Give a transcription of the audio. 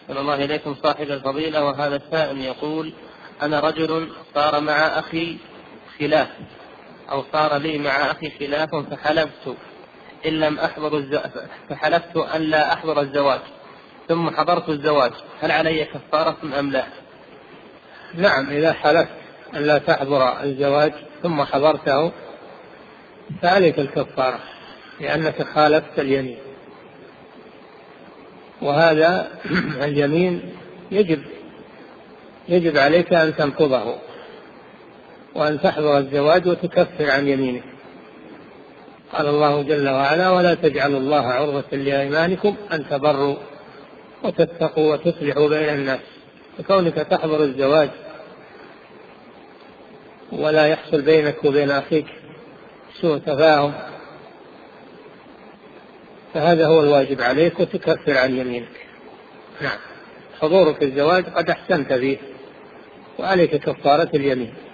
أحسن الله إليكم صاحب الفضيلة. وهذا السائل يقول: أنا رجل صار مع أخي خلاف، أو صار لي مع أخي خلاف، فحلفت أن لا أحضر الزواج، ثم حضرت الزواج، هل علي كفارة أم لا؟ نعم، إذا حلفت أن لا تحضر الزواج ثم حضرته فعليك الكفارة، لأنك خالفت اليمين. وهذا اليمين يجب عليك أن تنقضه وأن تحضر الزواج وتكفر عن يمينك. قال الله جل وعلا: ولا تجعلوا الله عرضة لأيمانكم أن تبروا وتتقوا وتصلحوا بين الناس. فكونك تحضر الزواج ولا يحصل بينك وبين أخيك سوء تفاهم فهذا هو الواجب عليك، وتكفر عن يمينك. نعم، حضورك الزواج قد أحسنت فيه وعليك كفارة اليمين.